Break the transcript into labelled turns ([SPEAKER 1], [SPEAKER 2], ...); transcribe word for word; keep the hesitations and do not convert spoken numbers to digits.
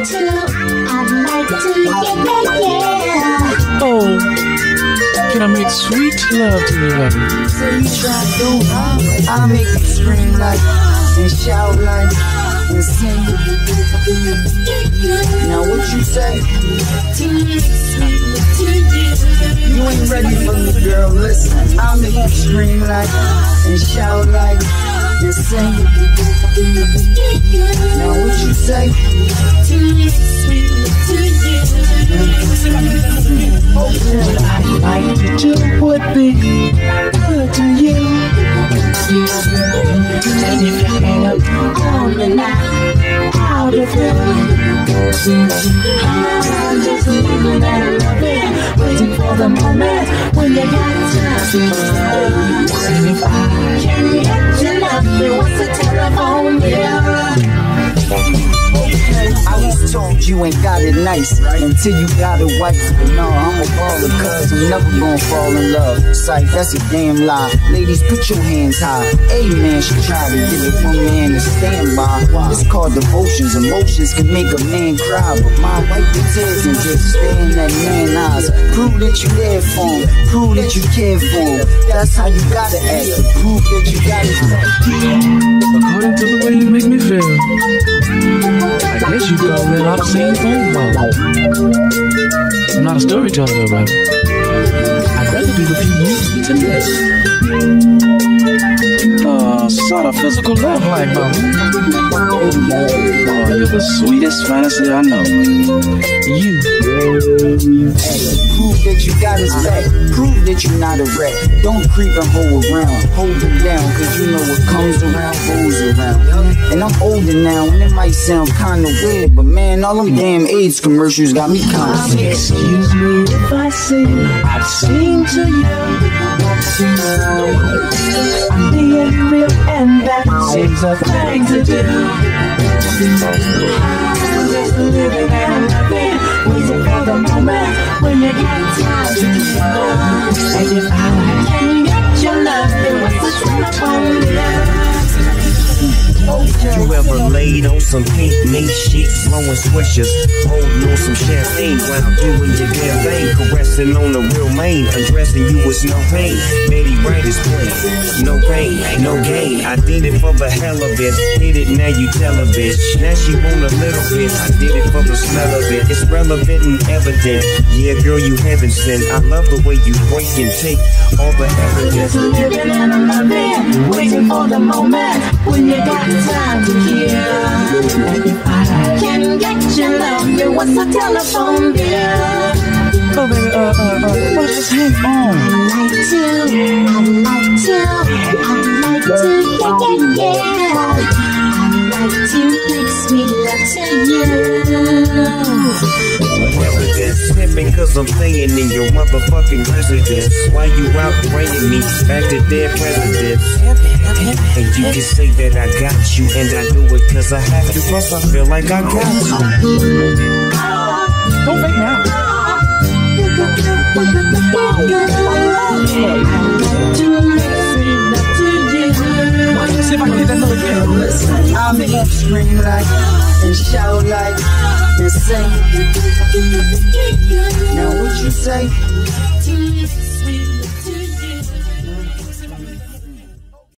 [SPEAKER 1] to, I'd like to, yeah, yeah, yeah.
[SPEAKER 2] Oh, can I make sweet love to you, baby?
[SPEAKER 3] Say you try to do, huh? I make you scream like and shout like and sing. Now what you say? You ain't ready for me, girl. Listen, I make you scream like and shout like and sing. Now what you say?
[SPEAKER 2] I'd like to do what be good to you. And if you hang up on the night, I'll be feeling. I'm just living and loving, waiting for the moment when you got time to love. And if I can get your love, then what's the telephone bill?
[SPEAKER 3] I was told you ain't got it nice until you got a wife. But no, I'm a baller, cuz I'm never gonna fall in love. Sight, that's a damn lie. Ladies, put your hands high. Hey man, she tried to give it one man to stand by. It's called devotions. Emotions can make a man cry, but mine wipe the tears and just stare in that man's eyes. Prove that you there for him. Prove that you care for him. That's how you gotta act. Prove that you got his back.
[SPEAKER 2] According to the way you make me feel, I guess you call me out of same phone call. I'm not a storyteller though, baby. I'd rather do the few music to this. Oh, sort of physical love like, baby. Oh, you're the sweetest fantasy I know. You.
[SPEAKER 3] Prove that you got his back. Prove that you're not a wreck. Don't creep and hold around. Hold him down, cause you know what comes around goes around. And I'm older now, and it might sound kinda weird, but man, all them damn AIDS commercials got me kinda scared.
[SPEAKER 2] Excuse me if I sing, I'd sing to you. I'm being real, and that seems a thing to do. I'm just living and loving, waiting for the moment when you get time to love. And if I can get your love, then what's the telephone bill?
[SPEAKER 4] You ever laid on some pink mink sheets, blowing swishers, holding on some champagne while doing your damn thing, caressing on the real main, undressing you with no pain. Betty Wright is playing, no pain, no gain. I did it for the hell of it, hit it now you tell a bitch. Now she want a little bit, I did it for the smell of it. It's relevant and evident, yeah girl you heaven sent. I love the way you break and take all the evidence.
[SPEAKER 1] Just living and loving, waiting for the moment when you got time to kill. And if I can get your love, then what's the telephone bill?
[SPEAKER 2] Oh baby, uh, uh, uh, well, just hang on.
[SPEAKER 1] I'd like to, I'd like to, I'd like to, yeah, yeah, yeah. I'd like to make sweet love to you.
[SPEAKER 4] Evidence snipping cause I'm playing in your motherfucking residence. Why you out bringing me back to dead presidents? And you can say that I got you, and I do it cause I have to, plus I feel like I got you.
[SPEAKER 2] Don't fake now. See if I can get that note again.
[SPEAKER 3] Listen, I make you scream like and shout like and sing. Now what you say?